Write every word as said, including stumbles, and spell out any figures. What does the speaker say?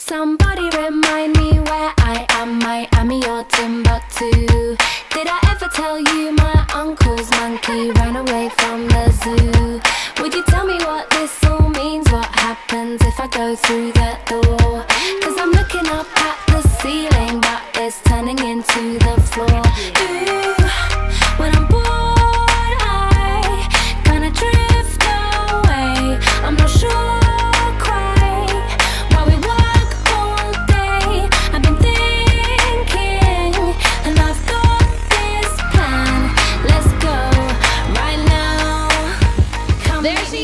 Somebody remind me where I am, Miami or Timbuktu. Did I ever tell you my uncle's monkey ran away from the zoo? Would you tell me what this all means? What happens if I go through that door? Cause I'm looking up at the ceiling, but it's turning into the floor. Ooh, when I'm bored I kinda drift away. I'm not sure There she